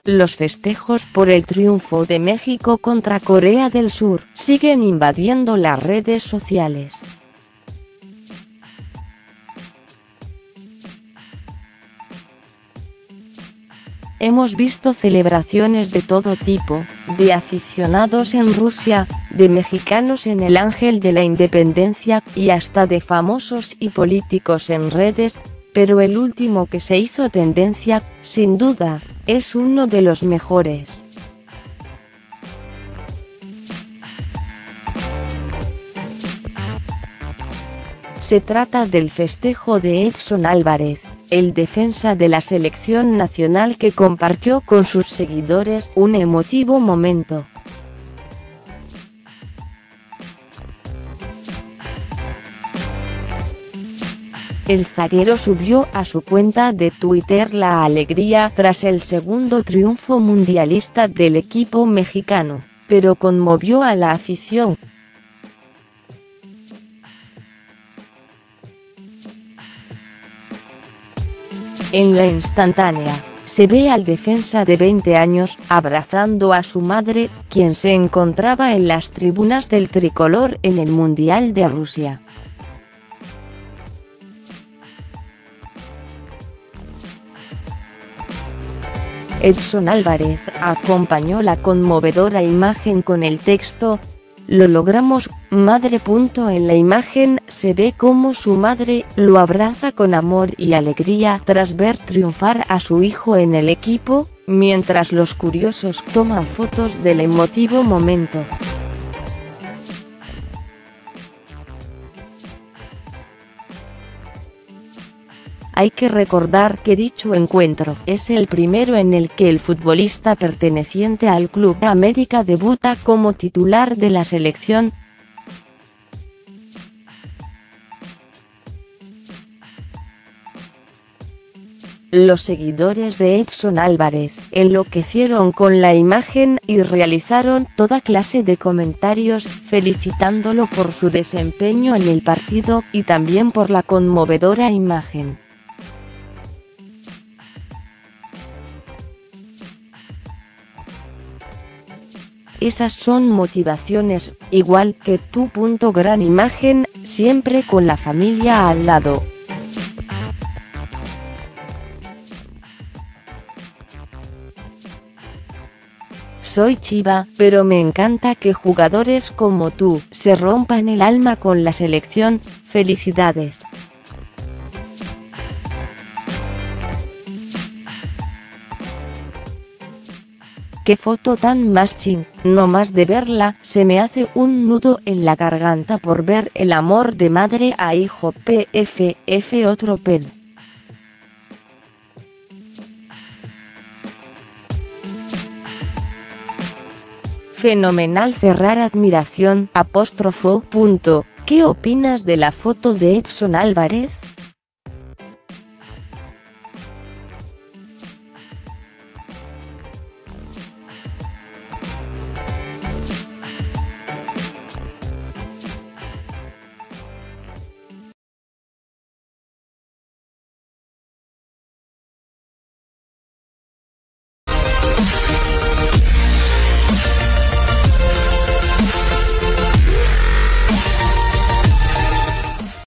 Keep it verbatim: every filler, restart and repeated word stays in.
Los festejos por el triunfo de México contra Corea del Sur siguen invadiendo las redes sociales. Hemos visto celebraciones de todo tipo, de aficionados en Rusia, de mexicanos en el Ángel de la Independencia, y hasta de famosos y políticos en redes, pero el último que se hizo tendencia, sin duda, es uno de los mejores. Se trata del festejo de Edson Álvarez, el defensa de la selección nacional, que compartió con sus seguidores un emotivo momento. El zaguero subió a su cuenta de Twitter la alegría tras el segundo triunfo mundialista del equipo mexicano, pero conmovió a la afición. En la instantánea, se ve al defensa de veinte años abrazando a su madre, quien se encontraba en las tribunas del tricolor en el Mundial de Rusia. Edson Álvarez acompañó la conmovedora imagen con el texto: "Lo logramos, madre". En la imagen se ve cómo su madre lo abraza con amor y alegría tras ver triunfar a su hijo en el equipo, mientras los curiosos toman fotos del emotivo momento. Hay que recordar que dicho encuentro es el primero en el que el futbolista perteneciente al Club América debuta como titular de la selección. Los seguidores de Edson Álvarez enloquecieron con la imagen y realizaron toda clase de comentarios felicitándolo por su desempeño en el partido y también por la conmovedora imagen. Esas son motivaciones, igual que tú. Gran imagen, siempre con la familia al lado. Soy Chiva, pero me encanta que jugadores como tú se rompan el alma con la selección. Felicidades. Qué foto tan más ching, no más de verla, se me hace un nudo en la garganta por ver el amor de madre a hijo. P F F otro ped. Fenomenal. Cerrar admiración, apóstrofo, punto. ¿Qué opinas de la foto de Edson Álvarez?